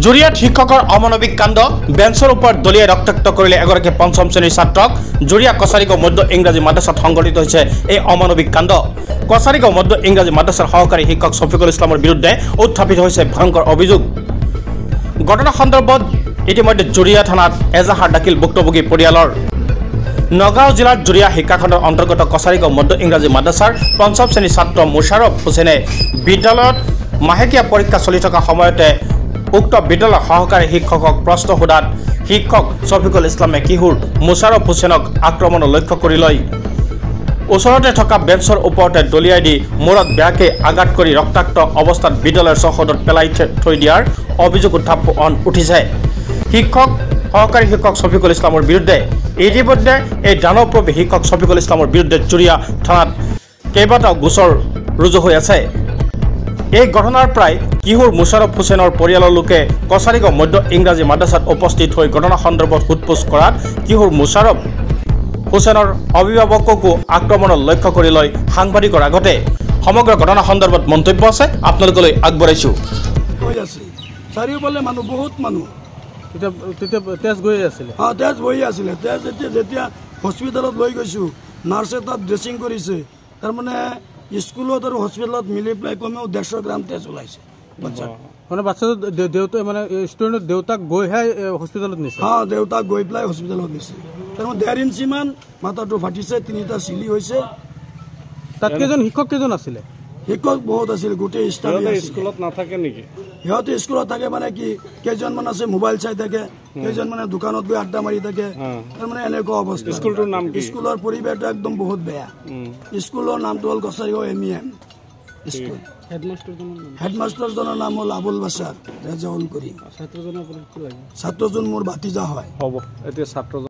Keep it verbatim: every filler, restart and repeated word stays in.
জুৰিয়াত শিক্ষকৰ অমানৱিক কাণ্ড বেঞ্চৰ ওপৰত দলিয়াই ৰক্তাক্ত কৰিলে এগৰাকী পঞ্চম শ্ৰেণীৰ ছাত্ৰক জুৰিয়া কছাৰীগাঁও মধ্য ইংৰাজী মাদ্ৰাসাত সংঘটিত হৈছে এই অমানৱিক কাণ্ড কছাৰীগাঁও মধ্য ইংৰাজী মাদ্ৰাসাৰ সহকাৰী শিক্ষক শফিকুল ইছলামৰ বিৰুদ্ধে উত্থাপিত হৈছে ভয়ংকৰ অভিযোগ ঘটনা সন্দৰ্ভত ইতিমধ্যে জুৰিয়া থানাত এজাহাৰ দাখিল ভুক্তভোগী পৰিয়ালৰ নগাঁও জিলাৰ জুৰিয়া শিক্ষাখণ্ডৰ অন্তৰ্গত কছাৰীগাঁও মধ্য ইংৰাজী মাদ্ৰাসাৰ পঞ্চম শ্ৰেণীৰ ছাত্ৰ মুছাৰফ হুছেইনে বিদ্যালয়ত মাহেকীয়া পৰীক্ষা চলি থকা সময়তে উক্ত বিদ্যালয়ৰ সহকাৰী শিক্ষকক প্ৰশ্ন সোধাত শিক্ষক শফিকুল ইছলামে কিশোৰ মুছাৰফ হুছেইনক আক্ৰমণৰ লক্ষ্য কৰি লয় ওচৰতে থকা বেঞ্চৰ ওপৰতে দলিয়াই দি মূৰত বেয়াকৈ আঘাত কৰি ৰক্তাক্ত অৱস্থাত বিদ্যালয়ৰ চৌহদত পেলাই থৈ দিয়াৰ অভিযোগ উত্থাপন উঠিছে শিক্ষক সহকাৰী শিক্ষক শফিকুল ইছলামৰ বিৰুদ্ধে ইতিমধ্যে এই দানৱপ্ৰবী শিক্ষক শফিকুল ইছলামৰ বিৰুদ্ধে জুৰিয়া থানাত কেইবাটাও গোচৰ ৰুজু হৈ আছে এই ঘটনাৰ প্ৰায় কিশোৰ মুছাৰফ হুছেইনৰ পৰিয়ালৰ লোকে কছাৰীগাঁও মধ্য ইংৰাজী মাদ্ৰাসাত উপস্থিত হৈ ঘটনা সন্দৰ্ভত সোধপোছ কৰাত কিশোৰ মুছাৰফ হুছেইনৰ অভিভাৱককো আক্ৰমণৰ লক্ষ্য কৰি লৈ সাংবাদিকৰ আগতে সমগ্ৰ ঘটনা সন্দৰ্ভত মন্তব্য আছে আপোনালোকলৈ আগবঢ়াইছোঁ চাৰিওফালে মানুহ বহুত মানুহ তেজ গৈ আছিলে অঁ তেজ বহি আছিলে তেজ এতিয়া যেতিয়া হস্পিটেলত লৈ গৈছোঁ নাৰ্ছে তাত ড্ৰেছিং কৰিছে তাৰমানে স্কুলত আৰু হস্পিটেলত মিলি পেলাই কমেও ডেৰশ গ্ৰাম তেজ ওলাইছে মানে বাচ্চাটো দেউতা মানে ষ্টুডেণ্টৰ দেউতাক গৈহে হস্পিটেলত নিছে অঁ দেউতাক গৈ পেলাই হস্পিটেলত নিছে তাৰমানে ডেৰ ইঞ্চিমান মাথাটো ফাটিছে তিনিটা চিলি হৈছে তাত কেইজন শিক্ষক কেইজন আছিলে শিক্ষক বহুত আছিল গোটেই ষ্টাফ স্কুলত নাথাকে নেকি সিহঁতে স্কুলত থাকে মানে কি কেইজনমান আছে মোবাইল চাই থাকে কেইজন মানে দোকানত গৈ আড্ডা মাৰি থাকে তাৰমানে এনেকুৱা অৱস্থা স্কুলটোৰ নাম স্কুলৰ পৰিৱেশটো একদম বহুত বেয়া স্কুলৰ নামটো হ'ল Kacharigaon M E M school হেডমাষ্টাৰজনৰ নাম হ'ল আবুল বাছাৰ ৰেজাউল কৰিম ছাত্ৰজন মোৰ ভাতিজা হয় হ'ব এতিয়া ছাত্ৰ